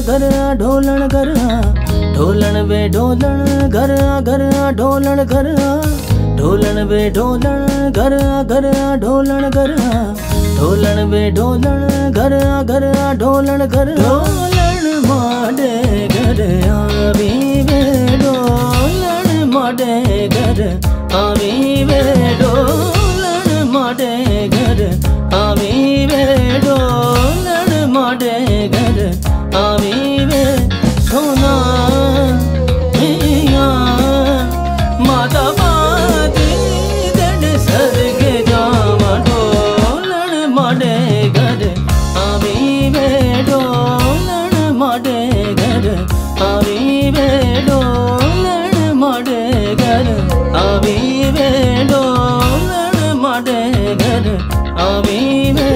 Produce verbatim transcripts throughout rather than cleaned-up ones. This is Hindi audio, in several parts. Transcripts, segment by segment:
घर आ ढोलन घर आ ढोलन वे ढोलन घर आ घर आ ढोलन घर आ ढोलन वे ढोलन घर आ घर आ ढोलन घर आ ढोलन वे ढोलन घर आ घर आ ढोलन घर ढोलन माडे घर आवी वे ढोलन माडे घर आवी वे ढोलन माडे घर आवी वे ढोलन माडे घर आवी वे सोना मिया माता बाती दड सरग जावा ढोलन माडे घर आवी वे ढोलन माडे घर आवी वे ढोलन माडे घर आवी वे ढोलन माडे घर आवी वे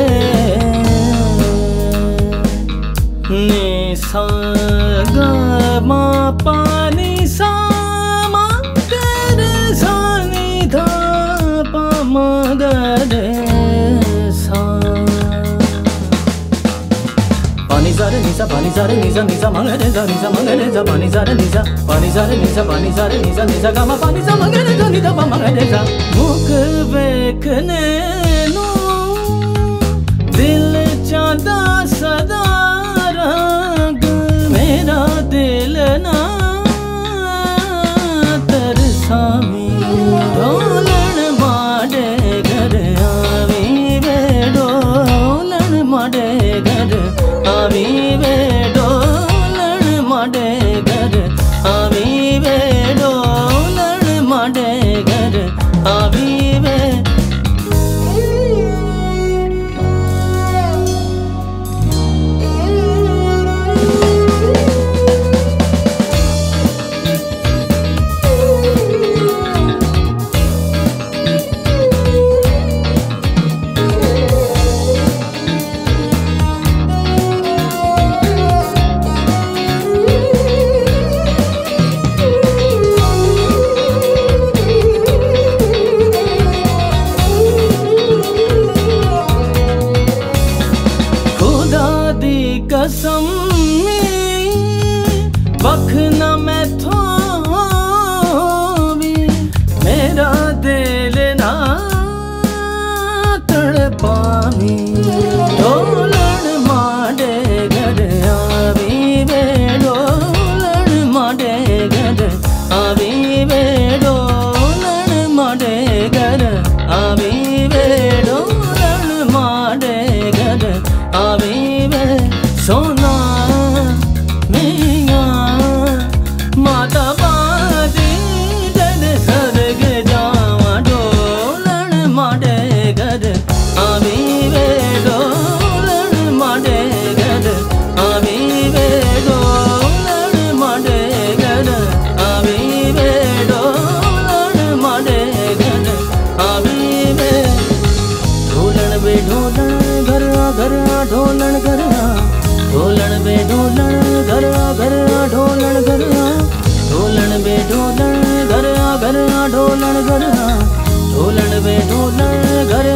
नि सा गा मा पा नि सा मा ग सा नि धा पा मा ग रे सा पानी सा रे नि सा पानी सा रे नि सा नि सा मा ग रे सा नि सा मा ग रे सा पानी सा रे नि सा पानी सा रे नि सा पानी सा रे नि सा नि सा गा मा पानी सा मा ग रे सा नि धा पा मा ग रे सा मुख वेखने नु दिल चाहता सदा रंग मेरा दिल ना तरसामी ढोलन माडे घर आवी वे ढोलन माडे घर आवी वे ढोलन माडे घर आवी वे ढोलन माडे घर आवी वे कसम बख न मैं थोवी मेरा दिल ना तड़पावी ढोलन माडे घर आवी वे ढोलन माडे घर आवी वे ढोलन माडे घर आवी वे ढोलन माडे घर आवी वे सोना मिया माता बाती दड सरग जावा ढोलन माडे घर आवी वे ढोलन माडे घर आवी वे ढोलन माडे घर आवी वे ढोलन माडे घर आवी वे ढोलन वे ढोलन घर आ घर आ ढोलन घर आ ढोलन बे ढोलन घर आ घर आ ढोलन घर आ ढोलन बे ढोलन घर आ घर आ ढोलन घर आ ढोलन बे ढोलन घर